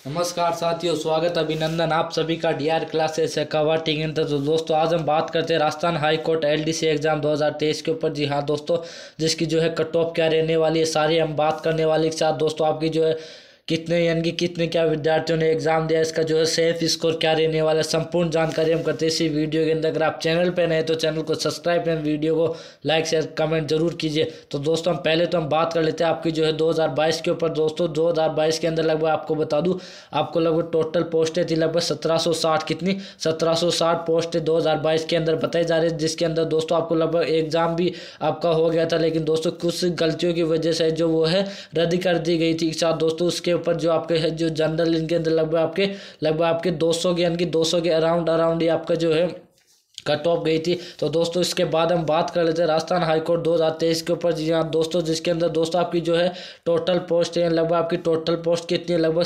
नमस्कार साथियों, स्वागत अभिनंदन आप सभी का डीआर क्लासेस है कवाटी के अंदर। तो दोस्तों आज हम बात करते हैं Rajasthan high court LDC exam 2023 के ऊपर। जी हाँ दोस्तों, जिसकी जो है कट ऑफ क्या रहने वाली है सारी हम बात करने वाले के साथ। दोस्तों आपकी जो है कितने यानी कि कितने क्या विद्यार्थियों ने एग्जाम दिया, इसका जो है सेफ स्कोर क्या रहने वाला है, संपूर्ण जानकारी हम करते हैं इसी वीडियो के अंदर। अगर आप चैनल पर नए तो चैनल को सब्सक्राइब करें, वीडियो को लाइक शेयर कमेंट जरूर कीजिए। तो दोस्तों हम बात कर लेते हैं आपकी जो है 2022 के ऊपर। दोस्तों 2022 के अंदर लगभग आपको बता दूं, आपको लगभग टोटल पोस्टें थी लगभग 1760। कितनी 1760 पोस्टें 2022 के अंदर बताई जा रही है, जिसके अंदर दोस्तों आपको लगभग एग्जाम भी आपका हो गया था, लेकिन दोस्तों कुछ गलतियों की वजह से जो वो है रद्द कर दी गई थी। साथ दोस्तों उसके ऊपर जो आपके है जो जनरल इनके अंदर लगभग आपके 200 के यानी कि 200 के अराउंड ये आपका जो है कट ऑफ गई थी। तो दोस्तों इसके बाद हम बात कर लेते हैं राजस्थान हाईकोर्ट 2023 के ऊपर। जी हाँ दोस्तों, जिसके अंदर दोस्तों आपकी जो है टोटल पोस्ट है लगभग आपकी टोटल पोस्ट कितनी है, लगभग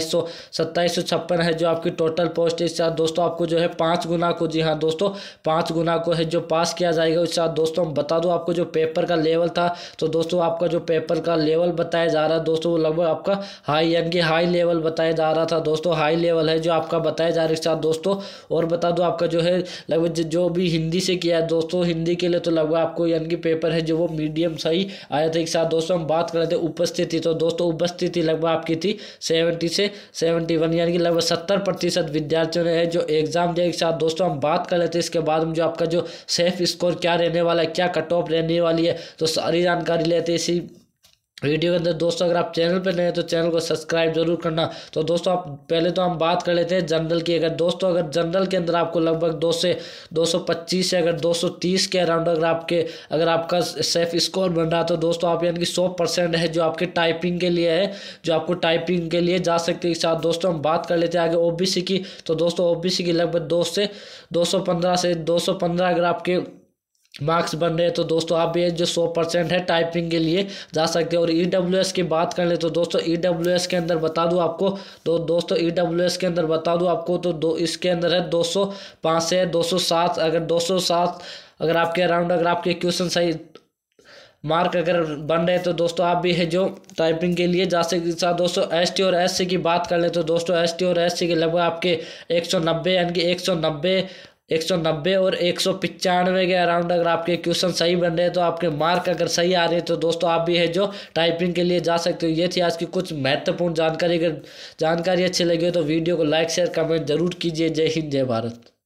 2756 है जो आपकी टोटल पोस्ट है। इस साथ दोस्तों आपको जो है 5 गुना को, जी हाँ दोस्तों 5 गुना को है जो पास किया जाएगा। इस साथ दोस्तों हम बता दूँ आपको जो पेपर का लेवल था, तो दोस्तों आपका जो पेपर का लेवल बताया जा रहा है दोस्तों वो लगभग आपका हाई यानी कि हाई लेवल बताया जा रहा था। दोस्तों हाई लेवल है जो आपका बताया जा रहा है। इस साथ दोस्तों और बता दूँ आपका जो है लगभग जो भी हिंदी से किया है दोस्तों, हिंदी के लिए तो लगभग आपको यानी कि पेपर है जो वो मीडियम सही आया था। एक साथ दोस्तों हम बात कर रहे थे उपस्थिति, तो दोस्तों उपस्थिति लगभग आपकी थी 70 से 71 यानी कि लगभग 70% विद्यार्थियों ने है जो एग्जाम दिया। एक साथ दोस्तों हम बात कर लेते हैं इसके बाद हम जो आपका जो सेफ स्कोर क्या रहने वाला है, क्या कट ऑफ रहने वाली है, तो सारी जानकारी लेते हैं इसी वीडियो के अंदर। दोस्तों अगर आप चैनल पर नए हैं तो चैनल को सब्सक्राइब जरूर करना। तो दोस्तों आप पहले तो हम बात कर लेते हैं जनरल की। अगर जनरल के अंदर आपको लगभग 2 से 225 से अगर 230 के अराउंड अगर आपका सेफ स्कोर बन रहा तो दोस्तों आप यानी कि 100% है जो आपके टाइपिंग के लिए है, जो आपको टाइपिंग के लिए जा सकते हैं। साथ दोस्तों हम बात कर लेते हैं आगे ओबीसी की। तो दोस्तों ओबीसी की लगभग 215 अगर आपके मार्क्स बन रहे हैं तो दोस्तों आप ये जो 100% है टाइपिंग के लिए जा सकते हैं। और ईडब्ल्यूएस की बात कर ले तो दोस्तों ईडब्ल्यूएस के अंदर बता दूं आपको, तो दोस्तों ईडब्ल्यूएस के अंदर बता दूं आपको तो इसके अंदर है 205 से 207। अगर 207 अगर आपके अराउंड अगर आपके क्वेश्चन सही मार्क अगर बन रहे तो दोस्तों आप भी है जो टाइपिंग के लिए जा सकते। साथ दोस्तों एसटी और एससी की बात कर ले तो दोस्तों एसटी और एससी के लगभग आपके 190 यानी कि 190 और 195 के अराउंड अगर आपके क्वेश्चन सही बन रहे हैं तो आपके मार्क अगर सही आ रहे हैं तो दोस्तों आप भी है जो टाइपिंग के लिए जा सकते हो। ये थी आज की कुछ महत्वपूर्ण जानकारी। अगर जानकारी अच्छी लगी हो तो वीडियो को लाइक शेयर कमेंट जरूर कीजिए। जय हिंद जय भारत।